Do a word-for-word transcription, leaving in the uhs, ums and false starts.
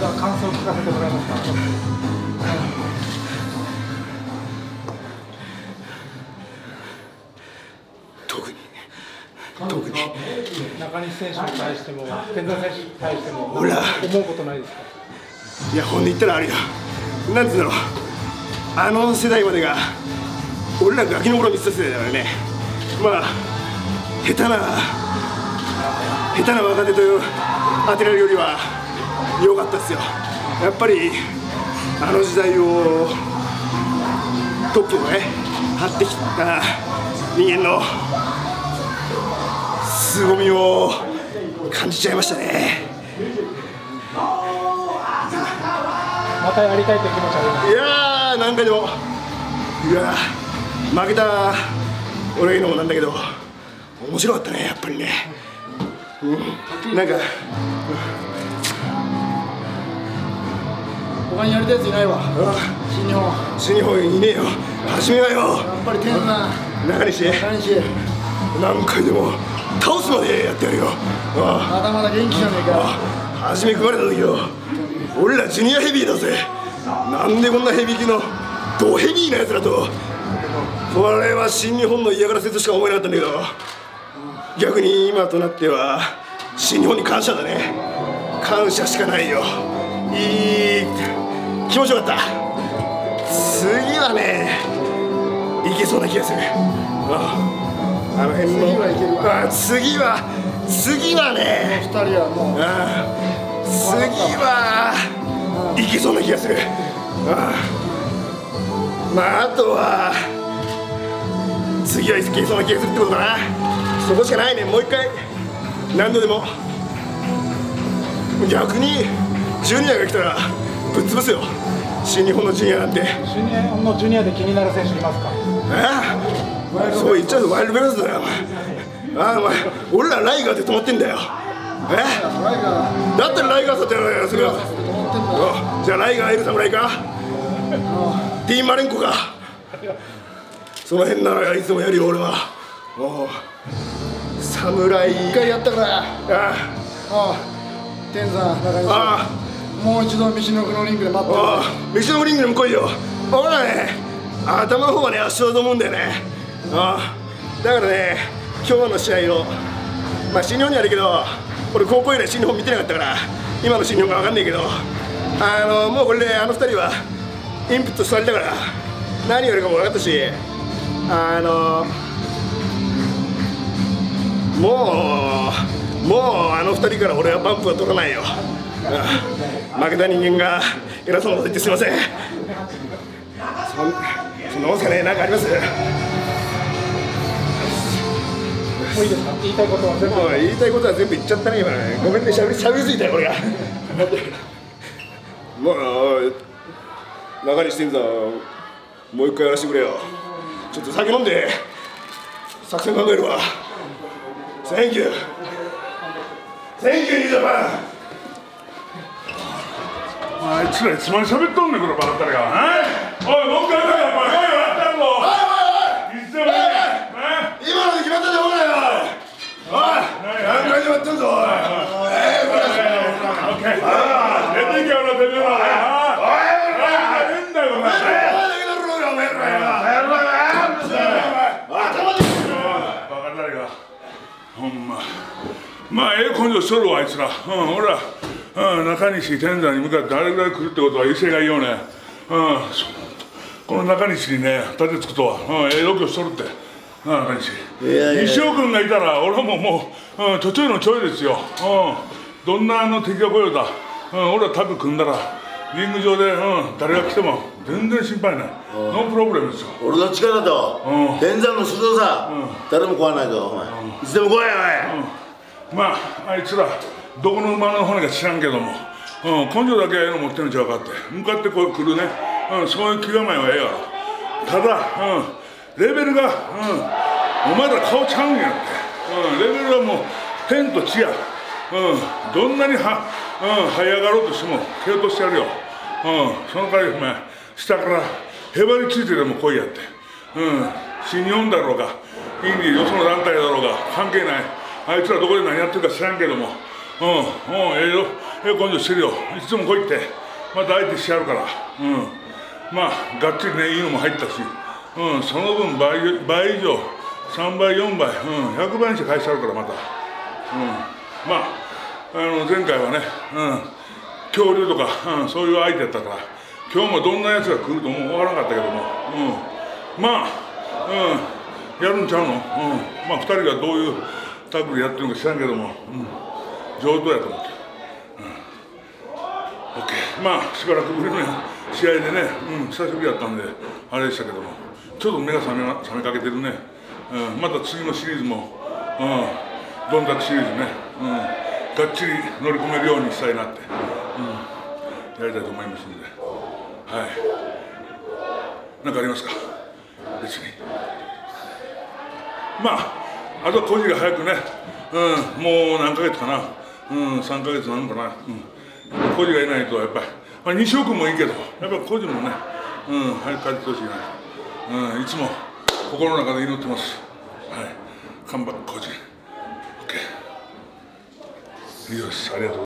じゃあ感想を聞かせてもらえますか。 特に特に中西選手に対しても天山選手に対してもほら思うことないですか。 いや、ほんで言ったらあれよ、なんつうんだろう、あの世代までが俺らがガキの頃見てた世代だからね。まあ下手な下手な若手と当てられるよりは良かったですよ。やっぱりあの時代を特許をね張ってきた人間の凄みを感じちゃいましたね。 またやりたいという気持ちあります。 いやー、何回でも、いや負けた俺が言うのもなんだけど面白かったね、やっぱりね。うん、なんか、うん、 他にやりたいやついないわ。新日本新日本いねえよ。初めはよ、 やっぱり天山中西中西何回でも倒すまでやってやるよ。 まだまだ元気じゃねえか。 初め組まれた時よ、俺らジュニアヘビーだぜ。なんでこんなヘビー級のドヘビーなやつらと。これは新日本の嫌がらせとしか思えなかったんだけど、逆に今となっては新日本に感謝だね。感謝しかないよ。いい気持ちよかった。次はねいけそうな気がする。ああの辺の次はいけるわ。 あ次は次はね二人はもうあ次はいけそうな気がする。あまああとは次はいけそうな気がするってことかな。そこしかないね。もう一回何度でも。逆にジュニアが来たらぶっ潰すよ、新日本のジュニアなんて。 新日本のジュニアで気になる選手いますか。 ああ、そう言っちゃうとワイルドベガスだよお前。ああお前、俺らライガーで止まってんだよ。えだったらライガーさってやそれよ。じゃあライガーいる侍か、ティーンマレンコか、その辺ならいつもやるよ俺は。おう侍一回やったから。 ああああ天山中西あもう一度道の奥のリングで待ってる。 ああ道のリングにも来いよ。俺らね頭の方はね圧勝だと思うんだよね。ああだからね今日の試合をまあ新日本にあるけど俺高校以来新日本見てなかったから今の新日本が分かんないけど、あのもうこれであのふたりはインプットされたから何やるかも分かったし、あのもうもうあのふたりから俺はバンプは取らないよ。負けた人間が偉そうなこと言ってすみません。そんそんなもんすかね。何かあります？ もういいですか。言いたいことは全部言いたいことは全部言っちゃったね今ね。ごめんね、しゃべりしゃべりすぎたよ俺が。もう中西天山もう一回やらせてくれよ。ちょっと酒飲んで作戦考えるわ。センキューセンキューニジャパン。 あいつらいつまで喋っとんねんこのバカったれが。おいもう一回やっぱりやったんぞ。おいおいおいいつでもいい。 今ので決まったでお前よ。おい何回でもやってんぞ。おいええこれオッケー。出てきゃ俺てめえら。おいおい変だよお前。お前だけだろうよお前ら。頭でバカったれが。ほんままあええ根性しとるわあいつら。うん俺らうん、中西天山に向かってあれぐらい来るってことは威勢がいいよね。うん、この中西にね立てつくとは、うん、ええ度胸しとるって。中西西尾君がいたら俺ももう、うん、途中のちょいですよ。うん、どんなあの敵が来ようだ、うん、俺はタッグ組んだらリング上で、うん、誰が来ても全然心配ない。ノープロブレムですよ。 俺の力と天山の鋭さ、誰も壊ないぞお前。いつでも来いよおい。まああいつらどこの馬の骨か知らんけども、うん、根性だけええの持ってるんちゃうかって向かってこう来るね、うん、そういう気構えはええやろ。ただ、うん、レベルが、うん、お前ら顔ちゃうんやって、うん、レベルはもう天と地や、うん、どんなには、うん、這い上がろうとしても蹴落としてやるよ、うん、その代わりお前下からへばりついてでも来いやって、うん、新日本だろうがインディーよその団体だろうが関係ない。あいつらどこで何やってるか知らんけども、ううんうんええよええ根性してるよいつも来いってまた相手してやるからうんまあがっちりねいいのも入ったしうんその分倍倍以上さんばいよんばいうんひゃくばいにして返してやるからまたうんまああの前回はねうん恐竜とか、うん、そういう相手やったから今日もどんなやつが来るとも思わなかったけども、うん、まあ、うん、やるんちゃうの、うん、まあふたりがどういうタッグでやってるのか知らんけども、うん、上等やと思って、うん、OK まあしばらくぶりの試合でね、うん、久しぶりやったんであれでしたけどもちょっと目が覚め覚めかけてるね、うん、また次のシリーズも、うん、ドンタクシリーズね、うん、がっちり乗り込めるようにしたいなって、うん、やりたいと思いますので。はい。何かありますか。別に。まあ、あとはコジが早くね、うん、もう何ヶ月かな、うん、さんかげつなのかな、うん、コジがいないとやっぱり、まあ、西尾君もいいけど、やっぱりコジもね、うん、早く帰ってほしいな、うん、いつも心の中で祈ってます。はい。カンバコジ。オッケー。いいです。ありがとう。